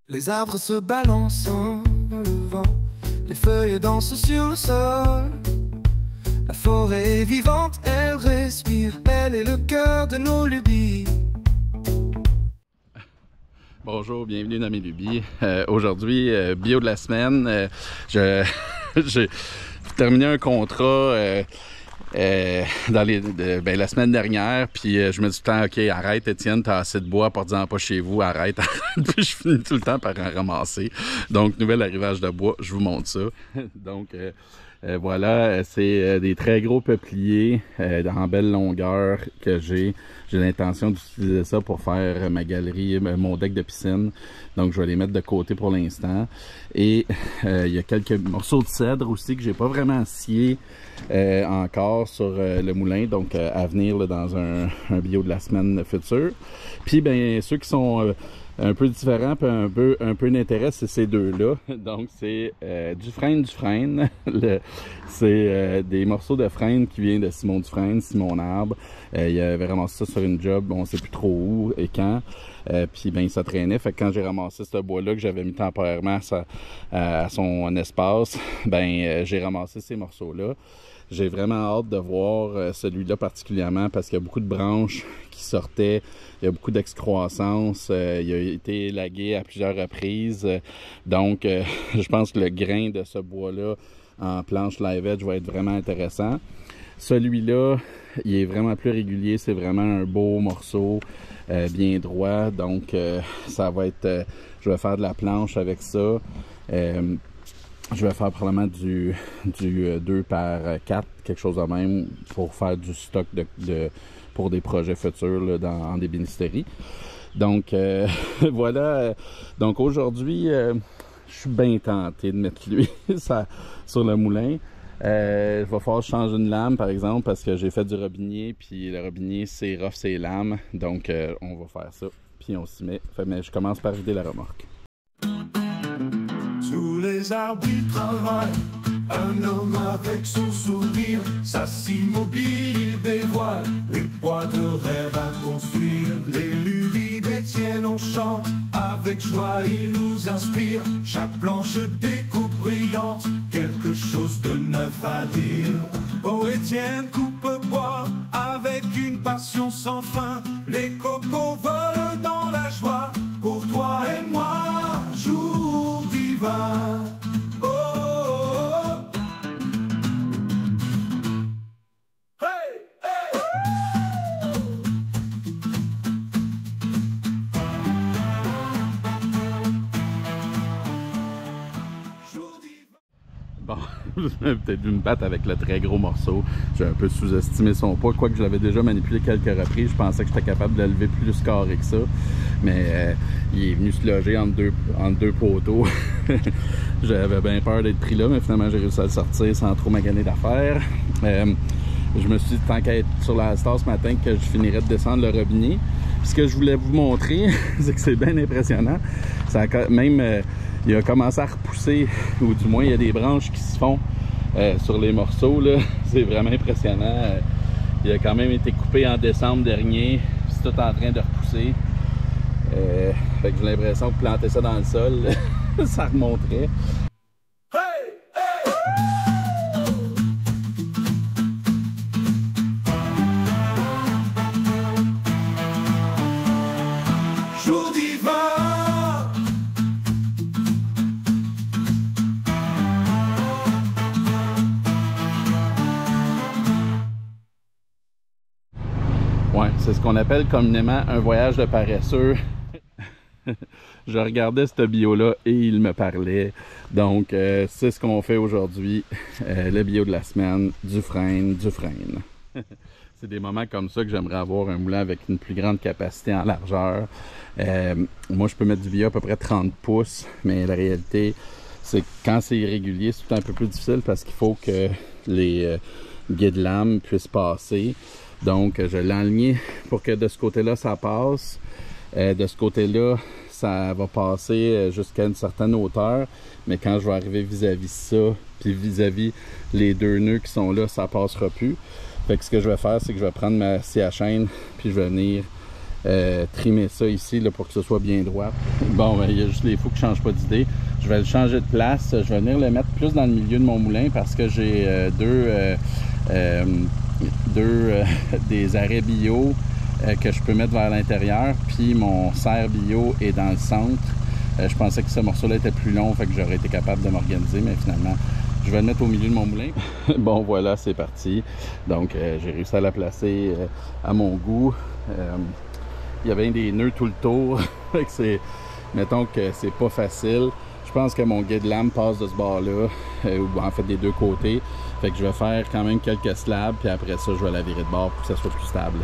Les arbres se balancent en le vent, les feuilles dansent sur le sol. La forêt est vivante, elle respire, elle est le cœur de nos lubies. Bonjour, bienvenue dans mes lubies. Aujourd'hui, bio de la semaine. J'ai terminé un contrat la semaine dernière, puis je me dis tout le temps, OK, arrête Étienne, t'as assez de bois, porte-en pas chez vous, arrête. Puis je finis tout le temps par en ramasser. Donc, nouvel arrivage de bois, je vous montre ça. Donc, voilà, c'est des très gros peupliers en belle longueur que j'ai. J'ai l'intention d'utiliser ça pour faire ma galerie, mon deck de piscine. Donc, je vais les mettre de côté pour l'instant. Et il y a quelques morceaux de cèdre aussi que j'ai pas vraiment scié encore sur le moulin. Donc, à venir là, dans un bio de la semaine future. Puis, ben ceux qui sont un peu différents, puis un peu d'intérêt, c'est ces deux-là. Donc, c'est Dufresne. C'est des morceaux de frêne qui viennent de Simon Dufresne, Simon Arbre. Il avait ramassé ça sur une job, on sait plus trop où et quand. Puis ben ça traînait. Fait que quand j'ai ramassé ce bois-là que j'avais mis temporairement à son espace, ben j'ai ramassé ces morceaux-là. J'ai vraiment hâte de voir celui-là particulièrement parce qu'il y a beaucoup de branches qui sortaient. Il y a beaucoup d'excroissance. Il a été élagué à plusieurs reprises. Donc, je pense que le grain de ce bois-là en planche live edge va être vraiment intéressant. Celui-là, il est vraiment plus régulier. C'est vraiment un beau morceau, bien droit. Donc, ça va être... je vais faire de la planche avec ça. Je vais faire probablement du 2 par 4, quelque chose de même, pour faire du stock pour des projets futurs là, en ébénisterie. Donc, voilà. Donc, aujourd'hui, je suis bien tenté de mettre l'huile sur le moulin. Il va falloir que je change une lame, par exemple, parce que j'ai fait du robinier, puis le robinier, c'est rough, c'est lames. Donc, on va faire ça, puis on s'y met. Mais je commence par vider la remorque. Sous les arbres il travaille, un homme avec son sourire, s'assit immobile, il dévoile les bois de rêve à construire. Les lubies d'Étienne on chante, avec joie il nous inspire. Chaque planche découpe brillante, quelque chose de neuf à dire. Oh Étienne coupe bois, avec une passion sans fin. Les cocos volent dans la joie, pour toi et moi, jour divin. Oh, oh, oh. Hey, hey. Jour divin. Bon, j'ai peut-être dû me battre avec le très gros morceau. J'ai un peu sous-estimé son poids, quoique je l'avais déjà manipulé quelques reprises. Je pensais que j'étais capable de le lever plus carré que ça. Mais il est venu se loger entre deux poteaux. J'avais bien peur d'être pris là, mais finalement j'ai réussi à le sortir sans trop maganer d'affaires. Je me suis dit, tant qu'à être sur la star ce matin, que je finirais de descendre le robinet. Puis ce que je voulais vous montrer, c'est que c'est bien impressionnant. Il a commencé à repousser, ou du moins il y a des branches qui se font sur les morceaux. C'est vraiment impressionnant. Il a quand même été coupé en décembre dernier. C'est tout en train de repousser. Fait que j'ai l'impression que planter ça dans le sol, ça remonterait. Hey, hey. Jour divin. Ouais, c'est ce qu'on appelle communément un voyage de paresseux. Je regardais ce bio-là et il me parlait. Donc, c'est ce qu'on fait aujourd'hui. Le bio de la semaine, Dufresne. C'est des moments comme ça que j'aimerais avoir un moulin avec une plus grande capacité en largeur. Moi, je peux mettre du bio à peu près 30 pouces, mais la réalité, c'est que quand c'est irrégulier, c'est tout un peu plus difficile parce qu'il faut que les guides lames puissent passer. Donc, je l'ai aligné pour que de ce côté-là, ça passe. De ce côté-là, ça va passer jusqu'à une certaine hauteur. Mais quand je vais arriver vis-à-vis ça, puis vis-à-vis les deux nœuds qui sont là, ça passera plus. Fait que ce que je vais faire, c'est que je vais prendre ma scie à chaîne, puis je vais venir trimer ça ici là, pour que ce soit bien droit. Bon, ben, il y a juste les fous qui ne changent pas d'idée. Je vais le changer de place. Je vais venir le mettre plus dans le milieu de mon moulin parce que j'ai des arrêts bio que je peux mettre vers l'intérieur. Puis mon serre bio est dans le centre. Je pensais que ce morceau-là était plus long, fait que j'aurais été capable de m'organiser, mais finalement, je vais le mettre au milieu de mon moulin. Bon, voilà, c'est parti. Donc, j'ai réussi à la placer à mon goût. Il y avait des nœuds tout le tour. Mettons que c'est pas facile. Je pense que mon guide lame passe de ce bord-là, ou en fait des deux côtés. Fait que je vais faire quand même quelques slabs, puis après ça, je vais la virer de bord pour que ça soit plus stable.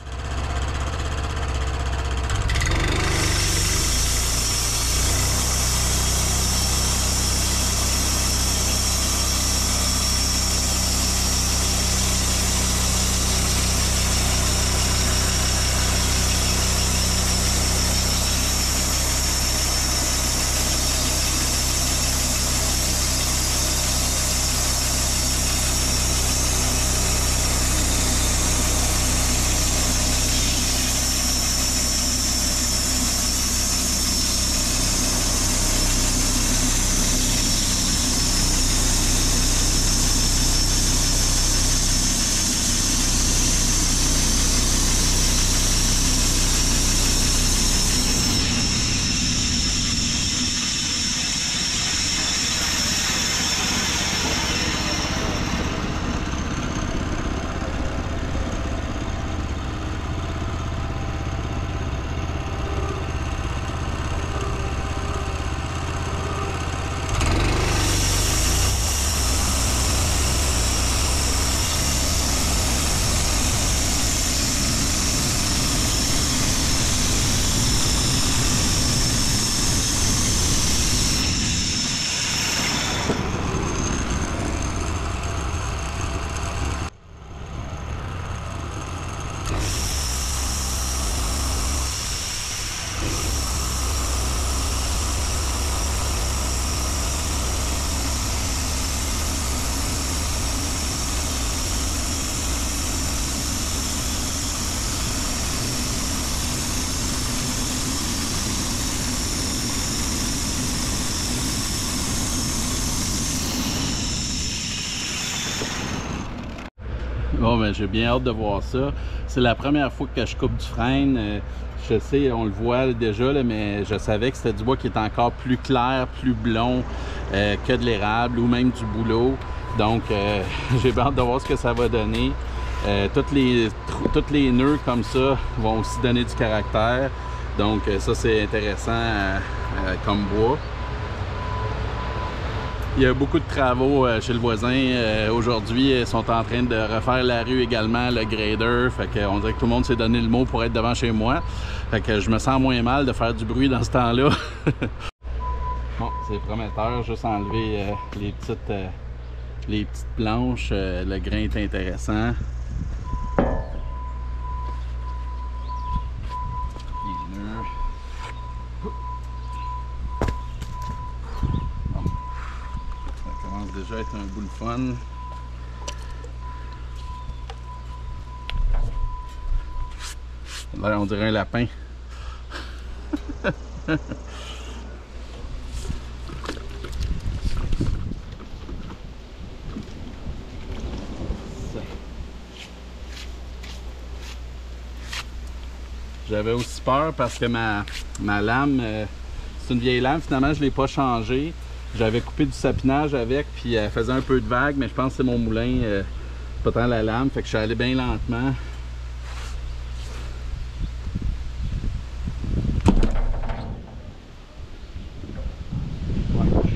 Bon, ben, j'ai bien hâte de voir ça. C'est la première fois que je coupe du frêne. Je sais, on le voit déjà, là, mais je savais que c'était du bois qui est encore plus clair, plus blond que de l'érable ou même du bouleau. Donc, j'ai bien hâte de voir ce que ça va donner. Toutes les nœuds comme ça vont aussi donner du caractère. Donc, ça, c'est intéressant comme bois. Il y a beaucoup de travaux chez le voisin. Aujourd'hui, ils sont en train de refaire la rue également, le grader. Fait qu'on dirait que tout le monde s'est donné le mot pour être devant chez moi. Fait que je me sens moins mal de faire du bruit dans ce temps-là. Bon, c'est prometteur. Juste enlever les petites planches. Le grain est intéressant. Les nœuds. Déjà être un bout de fun. Là, on dirait un lapin. J'avais aussi peur parce que ma lame, c'est une vieille lame, finalement je ne l'ai pas changée. J'avais coupé du sapinage avec, puis elle faisait un peu de vague, mais je pense que c'est mon moulin, pas tant la lame, fait que je suis allé bien lentement. Ouais.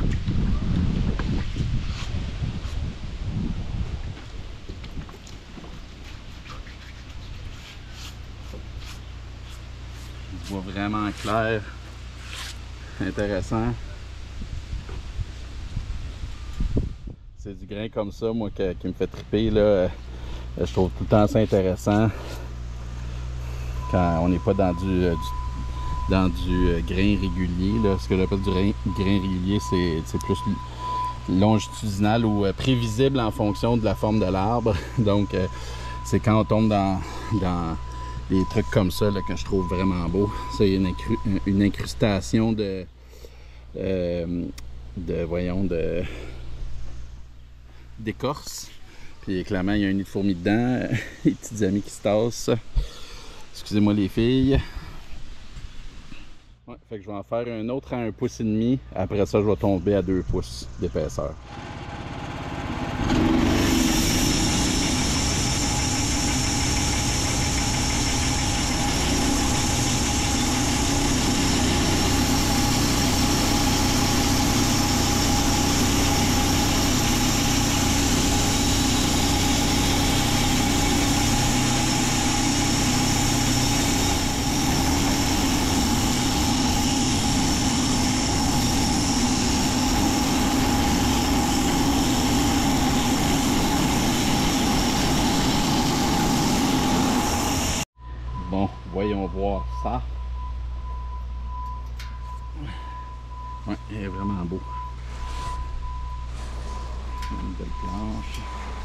Je vois vraiment clair, intéressant. C'est du grain comme ça, moi, qui me fait triper, là. Je trouve tout le temps ça intéressant quand on n'est pas dans du grain régulier, là. Ce que j'appelle du grain régulier, c'est plus longitudinal ou prévisible en fonction de la forme de l'arbre. Donc, c'est quand on tombe dans des trucs comme ça là, que je trouve vraiment beau. C'est une incrustation d'écorce. Puis clairement, il y a un nid de fourmis dedans. Les petites amies qui se tassent. Excusez-moi les filles. Ouais, fait que je vais en faire un autre à 1,5 pouce. Après ça, je vais tomber à 2 pouces d'épaisseur. Bon, voyons voir ça. Ouais, il est vraiment beau. Une belle planche.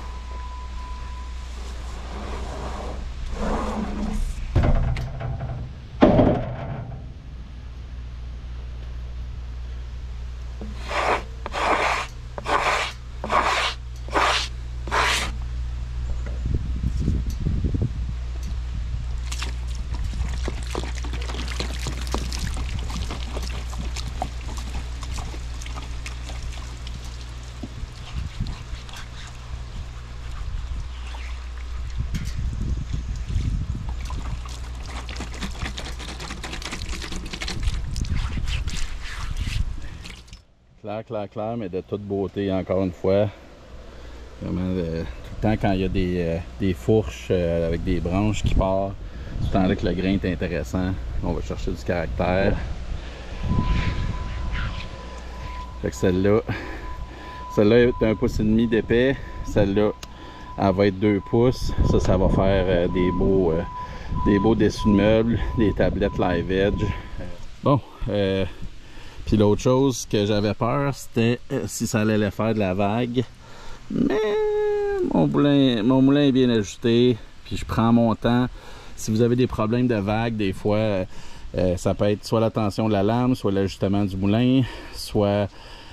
Clair, mais de toute beauté, encore une fois. Vraiment, tout le temps, quand il y a des fourches avec des branches qui partent, tout le temps là que le grain est intéressant. On va chercher du caractère. Fait que celle-là est 1,5 pouce d'épais. Celle-là, elle va être 2 pouces. Ça va faire des beaux dessus de meubles, des tablettes live edge. Bon, puis l'autre chose que j'avais peur, c'était si ça allait faire de la vague. Mais mon moulin est bien ajusté, puis je prends mon temps. Si vous avez des problèmes de vague, des fois, ça peut être soit la tension de la lame, soit l'ajustement du moulin, soit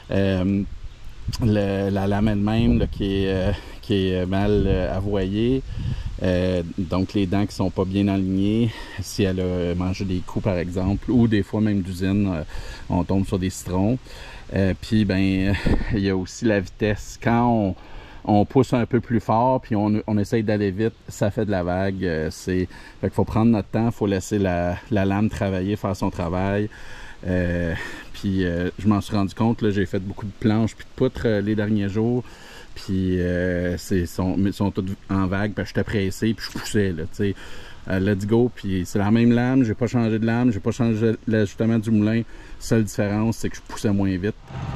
la lame elle-même là, qui est mal avoyée. Donc les dents qui sont pas bien alignées, si elle a mangé des coups par exemple, ou des fois même d'usine, on tombe sur des citrons. Puis ben il y a aussi la vitesse. Quand on pousse un peu plus fort puis on essaye d'aller vite, ça fait de la vague. Fait qu'il faut prendre notre temps, il faut laisser la lame travailler, faire son travail. Puis je m'en suis rendu compte, j'ai fait beaucoup de planches puis de poutres les derniers jours. Puis sont toutes en vague, puis j'étais pressé, puis je poussais, là, tu sais. Let's go, puis c'est la même lame, j'ai pas changé de lame, j'ai pas changé l'ajustement du moulin. Seule différence, c'est que je poussais moins vite.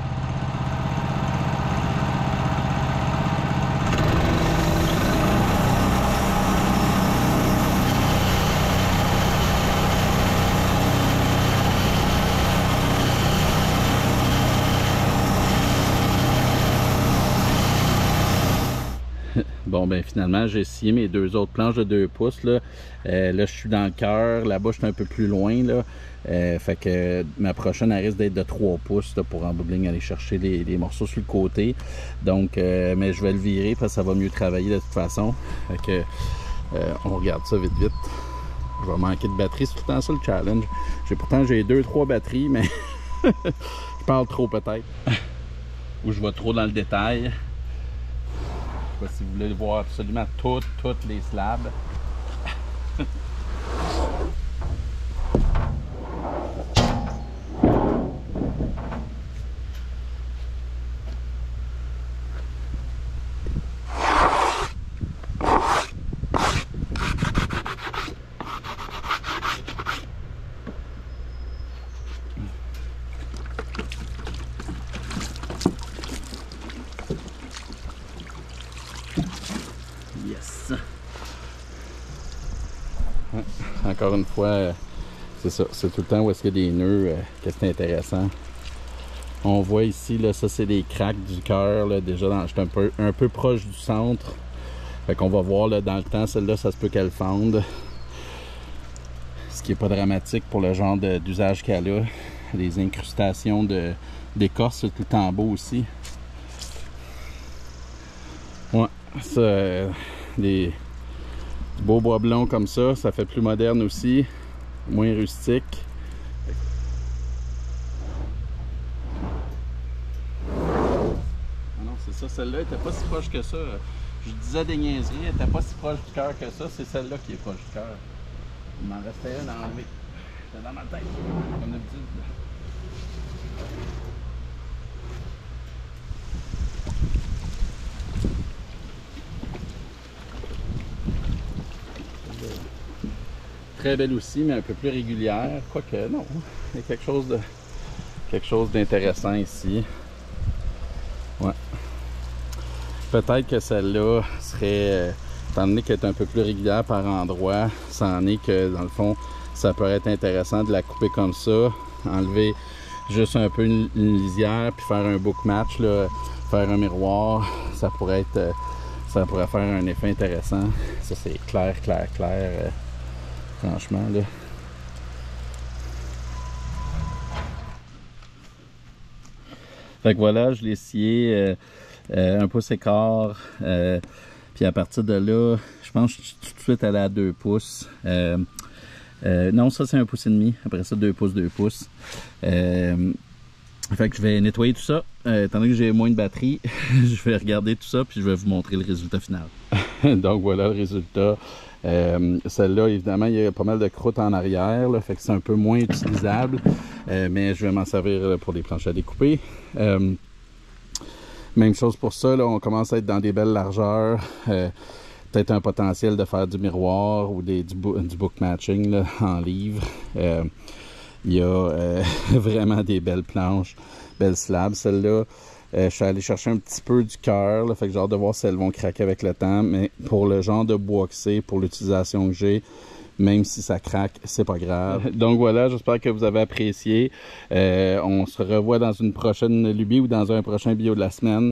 Bon, ben finalement, j'ai scié mes 2 autres planches de 2 pouces. Là, je suis dans le cœur. Là-bas, je suis un peu plus loin. Là. Fait que ma prochaine, elle risque d'être de 3 pouces là, pour en bout de ligne aller chercher les morceaux sur le côté. Donc, mais je vais le virer parce que ça va mieux travailler de toute façon. Fait que, on regarde ça vite. Je vais manquer de batterie. C'est tout le temps ça le challenge. Pourtant, j'ai 2-3 batteries, mais je parle trop peut-être. Ou je vais trop dans le détail. Si vous voulez voir absolument toutes les slabs. Yes. Encore une fois, c'est ça. C'est tout le temps où est-ce qu'il y a des nœuds que c'est intéressant. On voit ici, là, ça c'est des craques du cœur. Déjà, je suis un peu proche du centre. Fait qu'on va voir là, dans le temps, celle-là, ça se peut qu'elle fende. ce qui n'est pas dramatique pour le genre d'usage qu'elle a. Les incrustations d'écorce sur tout le tambour aussi. Ouais, ça, du beau bois blond comme ça fait plus moderne aussi, moins rustique. Ah non, c'est ça, celle-là était pas si proche que ça. Je disais des niaiseries, elle était pas si proche du cœur que ça, c'est celle-là qui est proche du cœur. Il m'en restait une à enlever. C'est dans ma tête, comme d'habitude. Très belle aussi, mais un peu plus régulière. Quoique, non, il y a quelque chose d'intéressant ici. Ouais. Peut-être que celle-là serait, étant donné qu'elle est un peu plus régulière par endroit, ça en est que, dans le fond, ça pourrait être intéressant de la couper comme ça, enlever juste un peu une lisière, puis faire un book match, là, faire un miroir. Ça pourrait faire un effet intéressant. Ça, c'est clair. Franchement, là. Fait que voilà, je l'ai scié 1 pouce et quart. Puis à partir de là, je pense que je suis tout de suite allé à 2 pouces. Non, ça c'est 1 pouce et demi. Après ça, 2 pouces. Fait que je vais nettoyer tout ça. Étant donné que j'ai moins de batterie, je vais regarder tout ça puis je vais vous montrer le résultat final. Donc voilà le résultat. Celle-là, évidemment, il y a pas mal de croûte en arrière, là, fait que c'est un peu moins utilisable, mais je vais m'en servir pour des planches à découper. Même chose pour ça, là, on commence à être dans des belles largeurs. Peut-être un potentiel de faire du miroir ou du book matching là, en livre. Il y a vraiment des belles planches, belles slabs. Celle-là, je suis allé chercher un petit peu du cœur, fait que j'ai hâte de voir si elles vont craquer avec le temps, mais pour le genre de bois que c'est, pour l'utilisation que j'ai, même si ça craque, c'est pas grave. Donc voilà, j'espère que vous avez apprécié. On se revoit dans une prochaine lubie ou dans un prochain bio de la semaine.